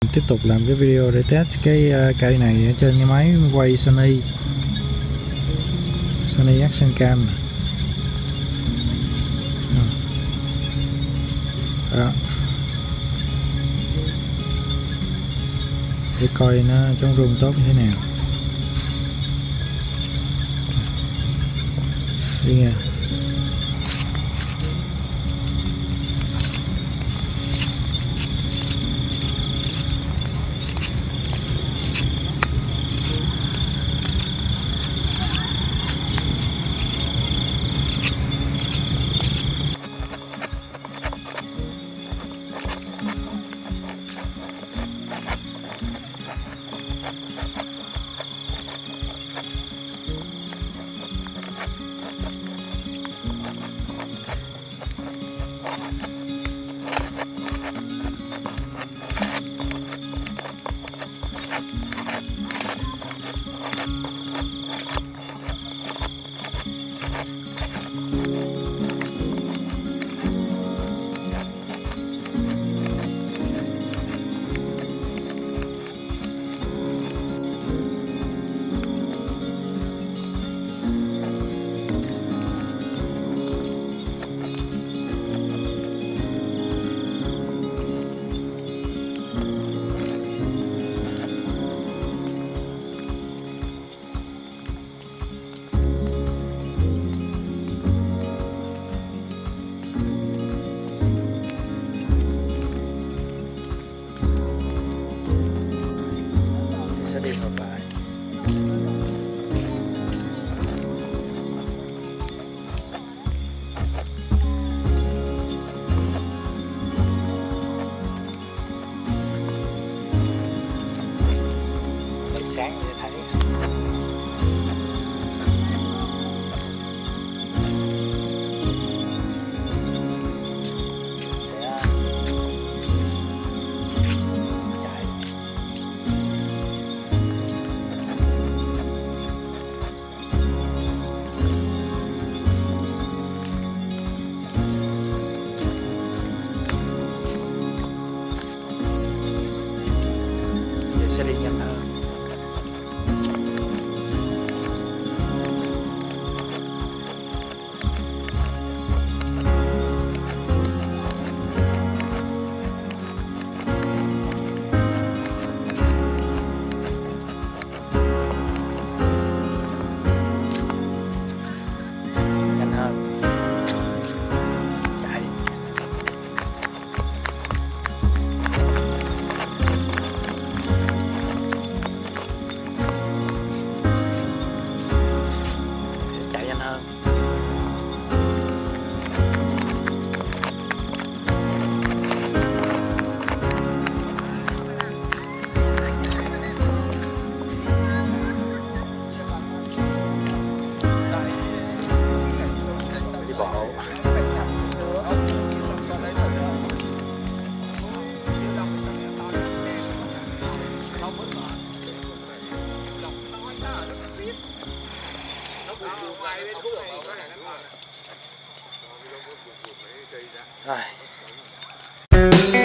Tiếp tục làm cái video để test cái cây này ở trên cái máy quay Sony Action Cam. Đó. Để coi nó chống rung tốt như thế nào. Đi nghe. Đi ngược lại. Buổi sáng như thấy sẽ đi nhanh hơn. Nhanh hơn. Chạy. Đi bộ. Rồi.